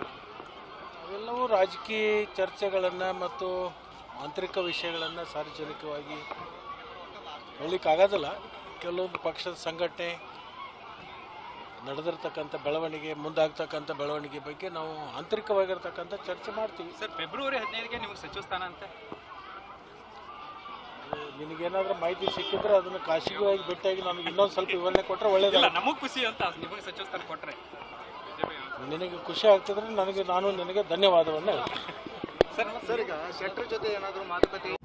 ಅವೆಲ್ಲವೂ ರಾಜಕೀಯ ಚರ್ಚೆಗಳನ್ನು ಮತ್ತು ಆಂತರಿಕ ವಿಷಯಗಳನ್ನು ಸಾರ್ವಜನಿಕವಾಗಿ ಹೇಳಲಿಕ್ಕಾಗೋದಿಲ್ಲ. ಕೆಲವೊಂದು ಪಕ್ಷದ ಸಂಘಟನೆ ನಡೆದಿರ್ತಕ್ಕಂಥ ಬೆಳವಣಿಗೆ, ಮುಂದಾಗ್ತಕ್ಕಂಥ ಬೆಳವಣಿಗೆ ಬಗ್ಗೆ ನಾವು ಆಂತರಿಕವಾಗಿರ್ತಕ್ಕಂಥ ಚರ್ಚೆ ಮಾಡ್ತೀವಿ. ಸರ್, ಫೆಬ್ರವರಿ 15ಗೆ ನಿಮಗೆ ಸಚಿವ ಸ್ಥಾನ ಅಂತ ನಿನಗೇನಾದ್ರೂ ಮಾಹಿತಿ ಸಿಕ್ಕಿದ್ರೆ ಅದನ್ನು ಖಾಸಗಿಯಾಗಿ ಭೇಟಿಯಾಗಿ ನನಗೆ ಇನ್ನೊಂದು ಸ್ವಲ್ಪ ವಿವರಣೆ ಕೊಟ್ಟರೆ ಒಳ್ಳೇದಲ್ಲ. ನಮಗೆ ಖುಷಿ ಅಂತ ನಿಮಗೆ ಸಚಿವ ಸ್ಥಾನ ಕೊಟ್ಟರೆ ನಿನಗೆ ಖುಷಿ ಆಗ್ತಿದ್ರೆ ನಾನು ನಿನಗೆ ಧನ್ಯವಾದವನ್ನು ಹೇಳ್ತೀನಿ. ಸರ್ ಈಗ ಶೆಟ್ಟರ್ ಜೊತೆ ಏನಾದರೂ ಮಾತುಕತೆ